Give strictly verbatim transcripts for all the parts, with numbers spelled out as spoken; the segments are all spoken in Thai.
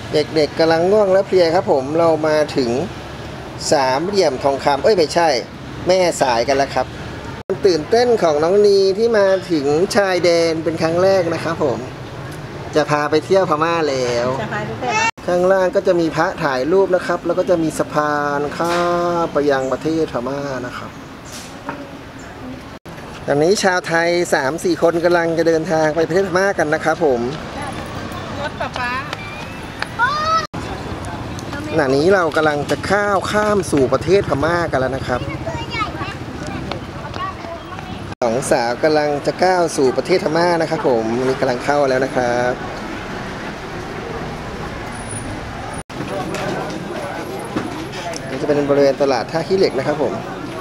เด็กๆกำลังง่วงและเพลียครับผมเรามาถึงสามเหลี่ยมทองคำเอ้ยไม่ใช่แม่สายกันแล้วครับตื่นเต้นของน้องนีที่มาถึงชายแดนเป็นครั้งแรกนะครับผมจะพาไปเที่ยวพม่าแล้วข้างล่างก็จะมีพระถ่ายรูปนะครับแล้วก็จะมีสะพานข้ามไปยังประเทศพม่านะครับตอนนี้ชาวไทย สามสี่ คนกำลังจะเดินทางไปประเทศพม่ากันนะครับผมรถป๊าป๊าขณะนี้เรากำลังจะข้าวข้ามสู่ประเทศพม่ากันแล้วนะครับสองสาวกำลังจะก้าวสู่ประเทศพม่านะครับผมนี่กำลังเข้าแล้วนะครับนี่จะเป็นบริเวณตลาดท่าขี้เหล็กนะครับผม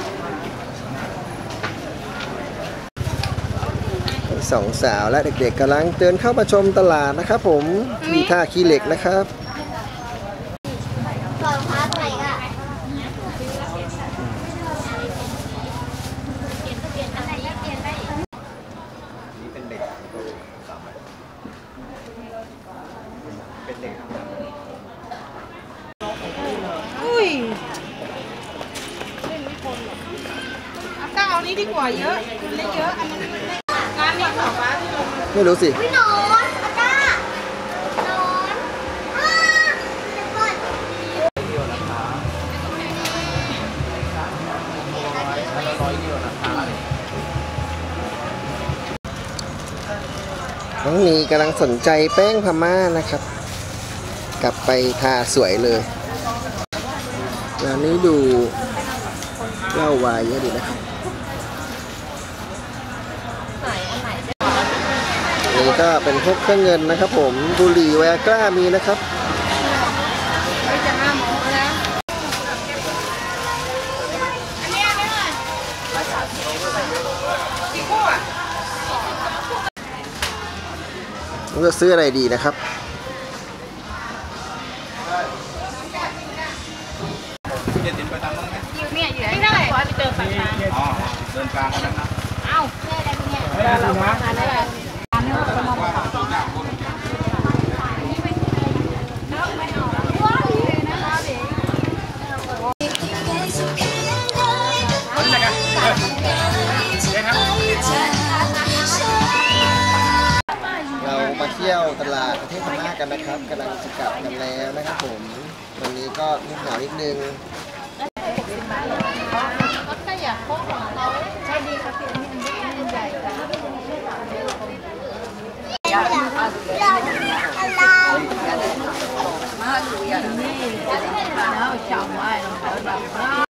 สองสาวและเด็กๆกำลังเดินเข้ามาชมตลาดนะครับผมที่ท่าขี้เหล็กนะครับอุ้ยก้าเอานี้ดีกว่าเยอะคุณเล็กเยอะอันนั้นร้านนี้ของป้าที่ลงไม่รู้สินอนอาก้านอนอ้าเดี๋ยวก่อนน้องนีกำลังสนใจแป้งพม่านะครับกลับไปทาสวยเลยร้านนี้ดูเหล้าวายเยอะดีนะครับนี่ก็เป็นพวกเครื่องเงินนะครับผมบุหรี่แวร์กล้ามีนะครับไปจะห้าโมงแล้วอันนี้อันนี้เลยกี่คู่อ่ะเราจะซื้ออะไรดีนะครับเนี่ยอยู่ที่ไหนขอไปเดินฝั่งกลางอ๋อเดินกลางกันนะเอ้าแค่อะไรเนี่ยไม่ได้แล้วนะอะไรอันนี้ก็มองมาต่อเรามาเที่ยวตลาดประเทศพม่ากันนะครับกำลังจะกลับกันแล้วนะครับผมวันนี้ก็มีเหงานิดนึงรถก็อยากพกของเราใช่ดีครับพี่อันนี้อันนี้ใหญ่จ้ะมาดูอย่างนี้แล้วชาวไม้เราแบบ